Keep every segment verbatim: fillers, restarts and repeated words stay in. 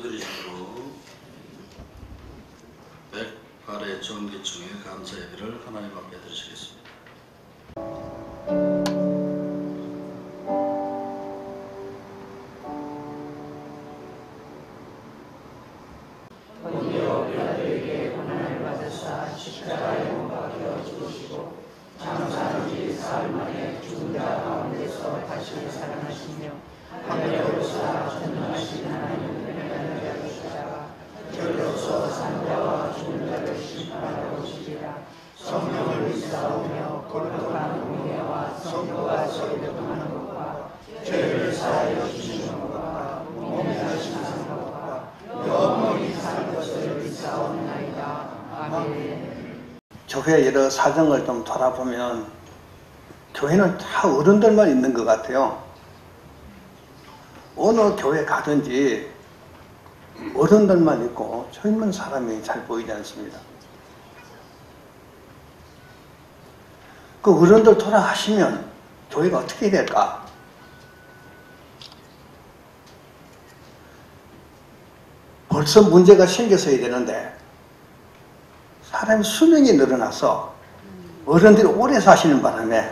기도드리심으로 백팔 회 정기총회 감사 예배를 하나님 앞에 드리시겠습니다. 본디오 빌라도에게 고난을 받으사 십자가에 못 박혀 죽으시고 장사한 지 사흘 만에 죽은 자 가운데서 다시 살아나시며 하늘에 오르사 전능하신 하나님 은혜를 베푸시다가 절로서 산 자와 죽은 자를 심판하러 오시리라. 성령을 믿사오며 거룩한 공예와 성도가 소리하는 것과 죄를 사하여 주시는 것과 몸에 하시는 것과 영원히 살 것을 믿사옵나이다. 아멘. 교회 여러 사정을 좀 돌아보면 교회는 다 어른들만 있는 것 같아요. 어느 교회 가든지 어른들만 있고 젊은 사람이 잘 보이지 않습니다. 그 어른들 돌아가시면 교회가 어떻게 될까? 벌써 문제가 생겼어야 되는데 사람이 수명이 늘어나서 어른들이 오래 사시는 바람에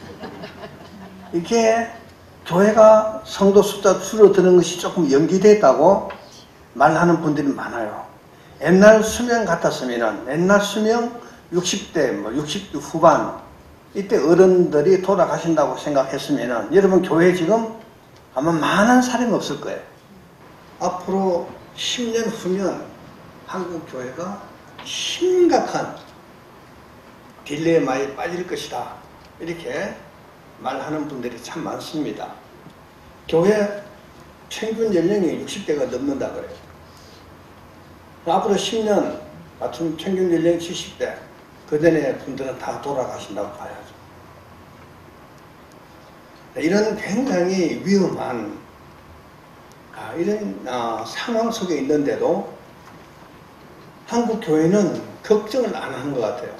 이게 교회가 성도 숫자 줄어드는 것이 조금 연기됐다고 말하는 분들이 많아요. 옛날 수명 같았으면 옛날 수명 육십 대, 뭐 육십 대 후반 이때 어른들이 돌아가신다고 생각했으면 여러분 교회 지금 아마 많은 사람이 없을 거예요. 앞으로 십 년 후면 한국 교회가 심각한 딜레마에 빠질 것이다. 이렇게 말하는 분들이 참 많습니다. 교회 평균 연령이 육십 대가 넘는다 그래요. 앞으로 십 년 맞춤 평균 연령이 칠십 대, 그 전에 분들은 다 돌아가신다고 봐야죠. 이런 굉장히 위험한 아, 이런 아, 상황 속에 있는데도 한국 교회는 걱정을 안 하는 것 같아요.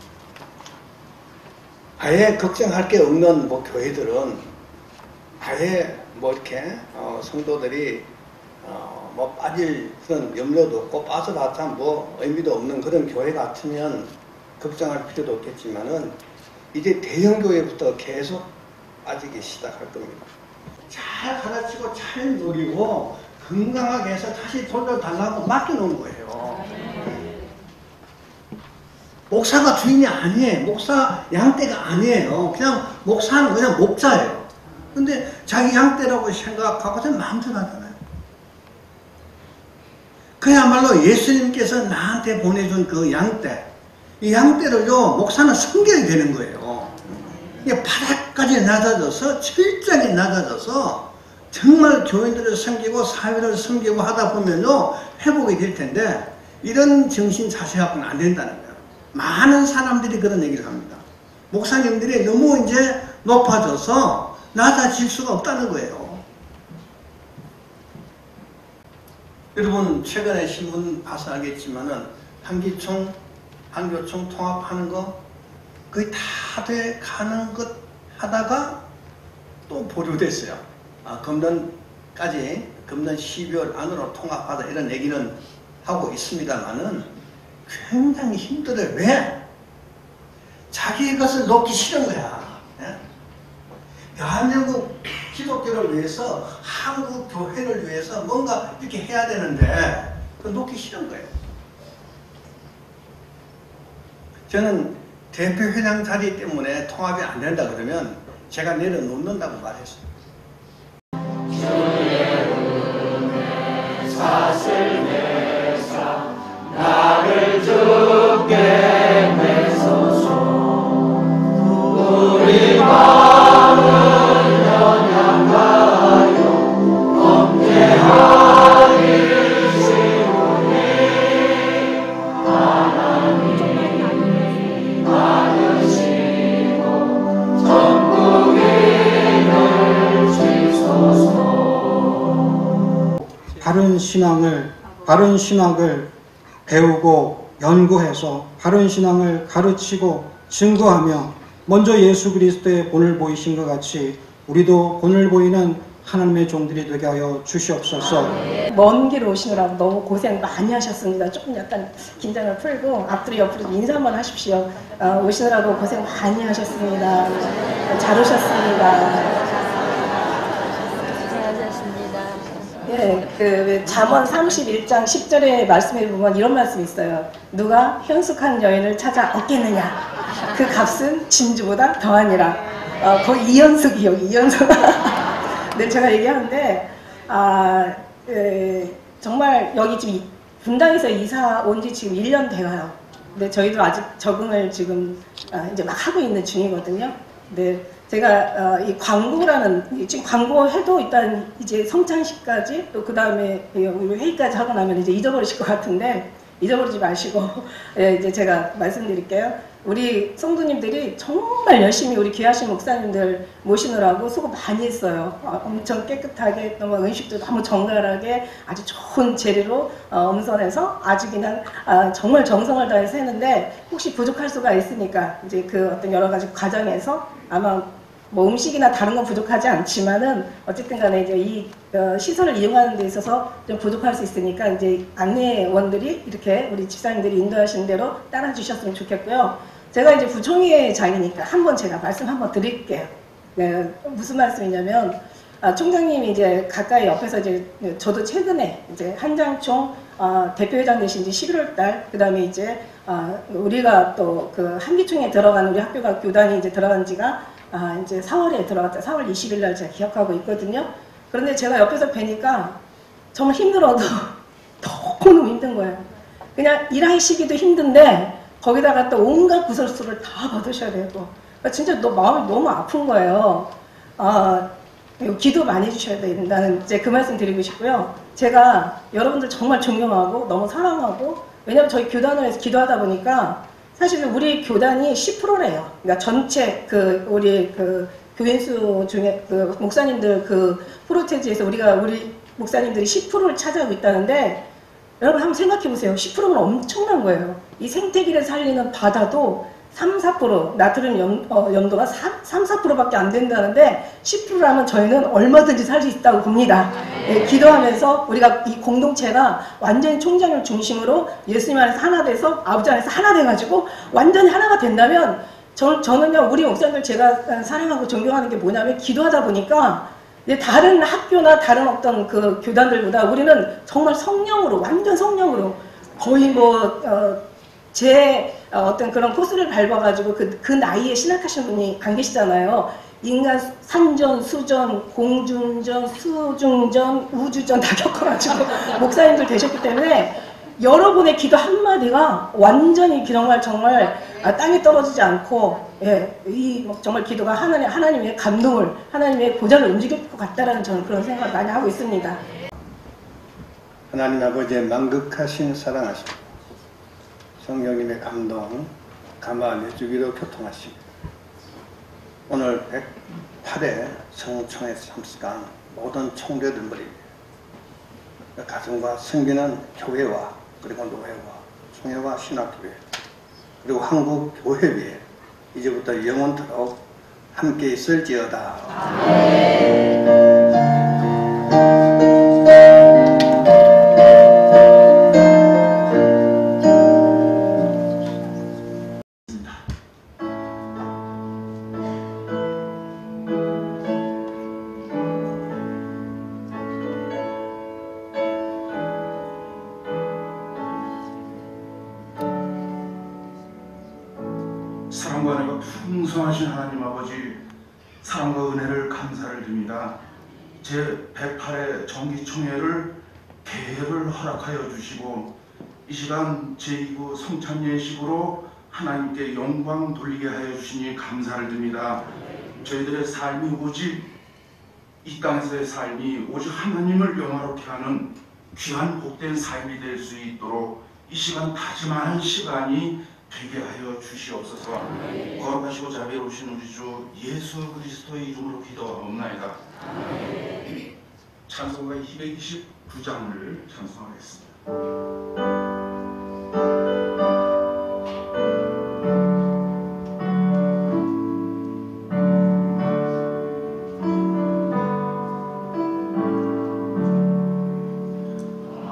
아예 걱정할 게 없는 뭐 교회들은 아예 뭐 이렇게 어, 성도들이 어, 뭐 빠질 그런 염려도 없고 빠져봤자 뭐 의미도 없는 그런 교회 같으면 걱정할 필요도 없겠지만은 이제 대형 교회부터 계속 빠지기 시작할 겁니다. 잘 가르치고 잘 누리고 건강하게 해서 다시 돌려달라고 맡겨놓은 거예요. 목사가 주인이 아니에요. 목사 양떼가 아니에요. 그냥 목사는 그냥 목자예요. 근데 자기 양떼라고 생각하고 마음대로 하잖아요. 그야말로 예수님께서 나한테 보내준 그 양떼, 이 양떼를요 목사는 섬겨야 되는 거예요. 이게 바닥까지 낮아져서 철저하게 낮아져서 정말 교인들을 섬기고 사회를 섬기고 하다 보면요 회복이 될 텐데 이런 정신 자세하고는 안 된다는 거예요. 많은 사람들이 그런 얘기를 합니다. 목사님들이 너무 이제 높아져서 낮아질 수가 없다는 거예요. 여러분 최근에 신문 봐서 알겠지만은 한기총, 한교총 통합하는 거 거의 다 돼 가는 것 하다가 또 보류됐어요. 아, 금년까지 금년 십이월 안으로 통합하자 이런 얘기는 하고 있습니다만은 굉장히 힘들어요. 왜? 자기 것을 놓기 싫은 거야. 예? 대한민국 기독교를 위해서 한국 교회를 위해서 뭔가 이렇게 해야 되는데 그걸 놓기 싫은 거예요. 저는 대표회장 자리 때문에 통합이 안 된다 그러면 제가 내려놓는다고 말했어요. 주의 은혜 사슬 내사 나를 주께 내소서. 우리 마음을 연약하여 범죄하기 쉬우니 하나님 받으시고 천국인을 주소서. 바른 신앙을 바른 신학을 배우고 연구해서 바른 신앙을 가르치고 증거하며 먼저 예수 그리스도의 본을 보이신 것 같이 우리도 본을 보이는 하나님의 종들이 되게 하여 주시옵소서. 먼 길 오시느라고 너무 고생 많이 하셨습니다. 조금 약간 긴장을 풀고 앞뒤로 옆으로 인사 한번 하십시오. 어, 오시느라고 고생 많이 하셨습니다. 잘 오셨습니다. 예, 그 잠언 삼십일 장 십 절에 말씀에 보면 이런 말씀이 있어요. 누가 현숙한 여인을 찾아 얻겠느냐? 그 값은 진주보다 더하니라. 어, 거의 이연숙이요, 이연숙. 네, 제가 얘기하는데 아, 에, 정말 여기 지금 분당에서 이사 온 지 지금 일 년 돼가요. 근데 저희도 아직 적응을 지금 아, 이제 막 하고 있는 중이거든요. 네. 제가 어, 이 광고라는 지금 광고해도 일단 이제 성찬식까지 또 그 다음에 회의까지 하고 나면 이제 잊어버리실 것 같은데 잊어버리지 마시고 예, 이제 제가 말씀드릴게요. 우리 성도님들이 정말 열심히 우리 귀하신 목사님들 모시느라고 수고 많이 했어요. 어, 엄청 깨끗하게 또 음식도 너무 정갈하게 아주 좋은 재료로 어, 엄선해서 아주 그냥 아, 정말 정성을 다해서 했는데 혹시 부족할 수가 있으니까 이제 그 어떤 여러 가지 과정에서 아마 뭐 음식이나 다른 건 부족하지 않지만은 어쨌든 간에 이제 이 어, 시설을 이용하는 데 있어서 좀 부족할 수 있으니까 이제 안내원들이 이렇게 우리 집사님들이 인도하시는 대로 따라 주셨으면 좋겠고요. 제가 이제 부총회의 장이니까 한번 제가 말씀 한번 드릴게요. 네, 무슨 말씀이냐면 아, 총장님이 이제 가까이 옆에서 이제 저도 최근에 이제 한장총 어, 대표회장 되신 지 십일월 달 그 다음에 이제 어, 우리가 또 그 한기총에 들어간 우리 학교가 교단이 이제 들어간 지가 아, 이제 사월에 들어갔다. 사월 이십일 날 제가 기억하고 있거든요. 그런데 제가 옆에서 뵈니까 정말 힘들어도 너무너무 힘든 거예요. 그냥 일하시기도 힘든데 거기다가 또 온갖 구설수를 다 받으셔야 되고 진짜 너, 마음이 너무 아픈 거예요. 아, 기도 많이 해주셔야 된다는 이제 그 말씀 드리고 싶고요. 제가 여러분들 정말 존경하고 너무 사랑하고 왜냐면 저희 교단을 기도하다 보니까 사실 우리 교단이 십 퍼센트래요. 그러니까 전체 그 우리 그 교인수 중에 그 목사님들 그 프로테지에서 우리가 우리 목사님들이 십 퍼센트를 차지하고 있다는데 여러분 한번 생각해 보세요. 십 퍼센트면 엄청난 거예요. 이 생태계를 살리는 바다도 삼, 사 퍼센트 나트륨 염, 어, 염도가 삼, 사 퍼센트밖에 안 된다는데 십 퍼센트라면 저희는 얼마든지 살 수 있다고 봅니다. 예, 기도하면서 우리가 이 공동체가 완전히 총장을 중심으로 예수님 안에서 하나 돼서 아버지 안에서 하나 돼가지고 완전히 하나가 된다면 저, 저는요 우리 목사님들 제가 사랑하고 존경하는 게 뭐냐면 기도하다 보니까 다른 학교나 다른 어떤 그 교단들보다 우리는 정말 성령으로 완전 성령으로 거의 뭐 어, 제 어떤 그런 코스를 밟아가지고 그, 그 나이에 신학하시는 분이 안 계시잖아요. 인간 산전, 수전, 공중전, 수중전, 우주전 다 겪어가지고 목사님들 되셨기 때문에 여러분의 기도 한마디가 완전히 정말 정말 땅에 떨어지지 않고 예, 이 정말 기도가 하나님, 하나님의 감동을 하나님의 보좌를 움직일 것 같다라는 저는 그런 생각을 많이 하고 있습니다. 하나님 아버지의 만극하신 사랑하심 성령님의 감동 감화해 주기로 교통하시고 오늘 백팔 회 성총회 참석한 모든 총대들 머리 가정과 섬기는 교회와 그리고 노회와 총회와 신학교회 그리고 한국 교회에 이제부터 영원토록 함께 있을지어다. 사랑과 은혜가 풍성하신 하나님 아버지 사랑과 은혜를 감사를 드립니다. 제백팔 회 정기총회를 개회를 허락하여 주시고 이 시간 제이 구 성찬 예식으로 하나님께 영광 돌리게 하여 주시니 감사를 드립니다. 저희들의 삶이 오직 이 땅에서의 삶이 오직 하나님을 영화롭게 하는 귀한 복된 삶이 될 수 있도록 이 시간 다짐하는 시간이 되게 하여 주시옵소서. 거룩하시고 자비로우신 우리 주 예수 그리스도의 이름으로 기도하옵나이다. 찬송가 이백이십구 장을 찬송하겠습니다.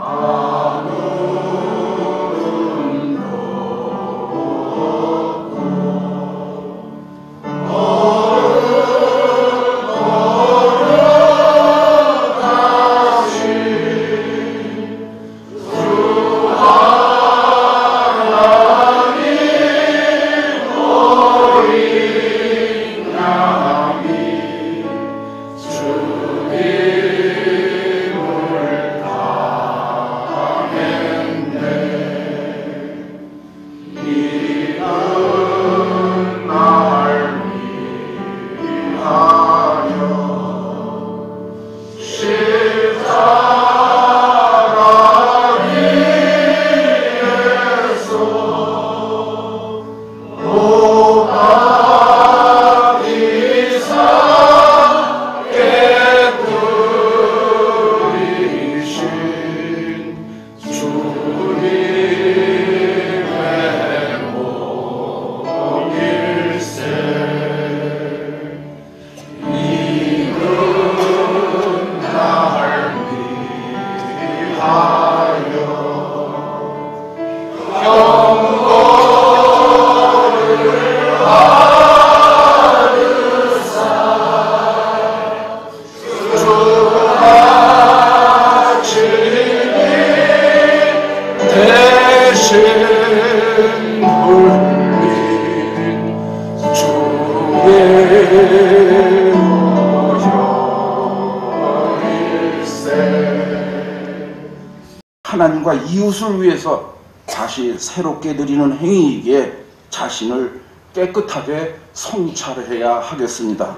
하나님과 이웃을 위해서 다시 새롭게 드리는 행위이기에 자신을 깨끗하게 성찰해야 하겠습니다.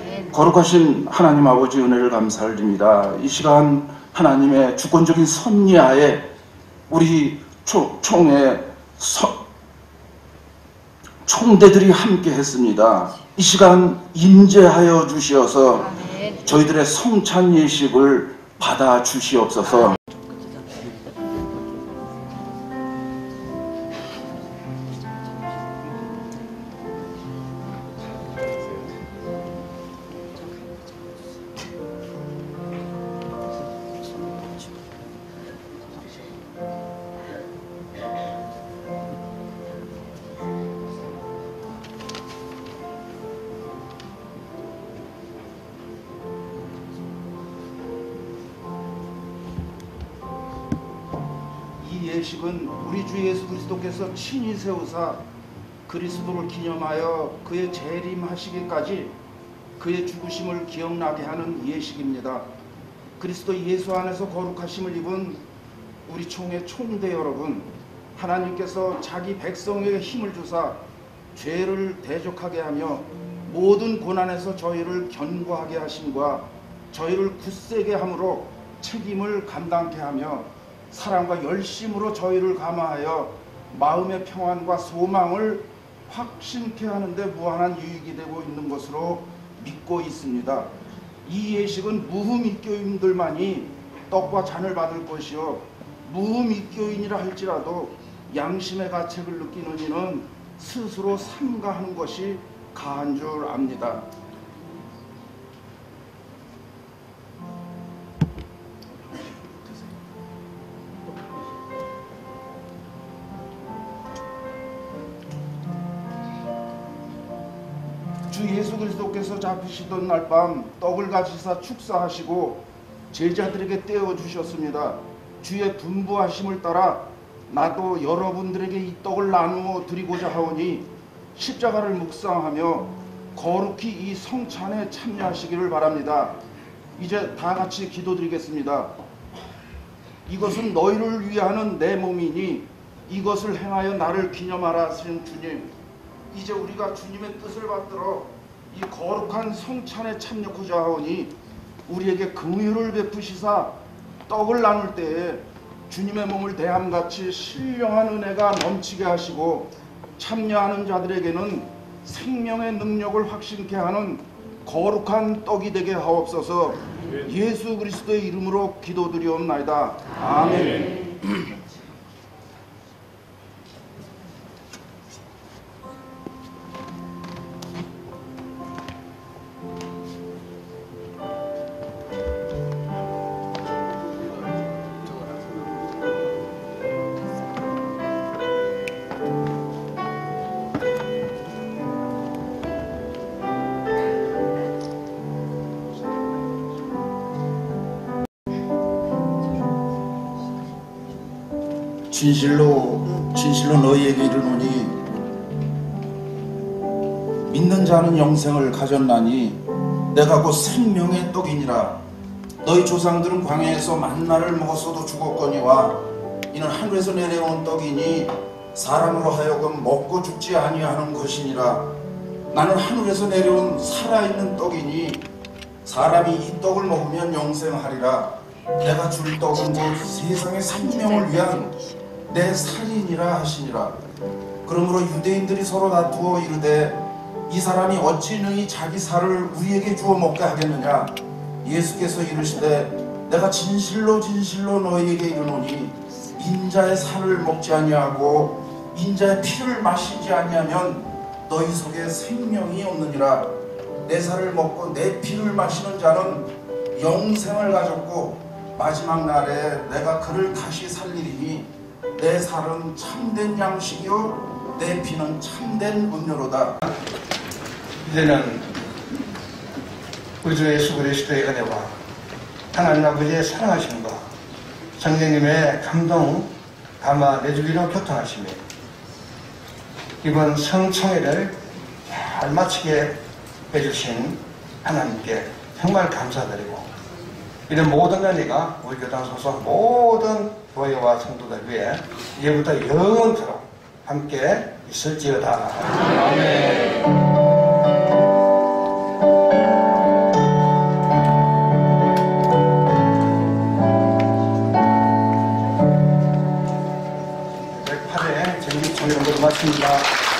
거룩하신 하나님 아버지 은혜를 감사드립니다. 이 시간 하나님의 주권적인 섭리하에 우리 총, 총의 서, 총대들이 함께 했습니다. 이 시간 임재하여 주시어서 저희들의 성찬 예식을 받아 주시옵소서. 이 예식은 우리 주 예수 그리스도께서 친히 세우사 그리스도를 기념하여 그의 재림하시기까지 그의 죽으심을 기억나게 하는 예식입니다. 그리스도 예수 안에서 거룩하심을 입은 우리 총회 총대 여러분, 하나님께서 자기 백성에게 힘을 주사 죄를 대적하게 하며 모든 고난에서 저희를 견고하게 하심과 저희를 굳세게 함으로 책임을 감당케 하며 사랑과 열심으로 저희를 감화하여 마음의 평안과 소망을 확신케 하는데 무한한 유익이 되고 있는 것으로 믿고 있습니다. 이 예식은 무흠입교인들만이 떡과 잔을 받을 것이요 무흠입교인이라 할지라도 양심의 가책을 느끼는 이는 스스로 삼가하는 것이 가한 줄 압니다. 주 예수 그리스도께서 잡히시던 날 밤 떡을 가지사 축사하시고 제자들에게 떼어 주셨습니다. 주의 분부하심을 따라 나도 여러분들에게 이 떡을 나누어 드리고자 하오니 십자가를 묵상하며 거룩히 이 성찬에 참여하시기를 바랍니다. 이제 다 같이 기도드리겠습니다. 이것은 너희를 위하는 내 몸이니 이것을 행하여 나를 기념하라 하시는 주님, 이제 우리가 주님의 뜻을 받들어 이 거룩한 성찬에 참여하고자 하오니 우리에게 긍휼을 베푸시사 떡을 나눌 때에 주님의 몸을 대함같이 신령한 은혜가 넘치게 하시고 참여하는 자들에게는 생명의 능력을 확신케 하는 거룩한 떡이 되게 하옵소서. 예수 그리스도의 이름으로 기도드리옵나이다. 아멘. 진실로 진실로 너희에게 이르노니 믿는 자는 영생을 가졌나니 내가 곧 생명의 떡이니라. 너희 조상들은 광야에서 만나를 먹었어도 죽었거니와 이는 하늘에서 내려온 떡이니 사람으로 하여금 먹고 죽지 아니하는 것이니라. 나는 하늘에서 내려온 살아있는 떡이니 사람이 이 떡을 먹으면 영생하리라. 내가 줄 떡은 곧 세상의 생명을 위한 내 살이니라 하시니라. 그러므로 유대인들이 서로 다투어 이르되 이 사람이 어찌 능히 자기 살을 우리에게 주어 먹게 하겠느냐. 예수께서 이르시되 내가 진실로 진실로 너희에게 이르노니 인자의 살을 먹지 아니하고 인자의 피를 마시지 아니하면 너희 속에 생명이 없느니라. 내 살을 먹고 내 피를 마시는 자는 영생을 가졌고 마지막 날에 내가 그를 다시 살리리니 내 살은 참된 양식이요 내 피는 참된 음료로다. 이제는 우리 주 예수 그리스도의 은혜와 하나님 아버지의 사랑하심과 성령님의 감동 감화 내주기로 교통하시며 이번 성총회를 잘 마치게 해주신 하나님께 정말 감사드리고 이런 모든 은혜가 우리 교단 소속 모든 교회와 성도들 위해 이제부터 영원토록 함께 있을지어다. 아멘. 백팔 회 정기총회를 마칩니다.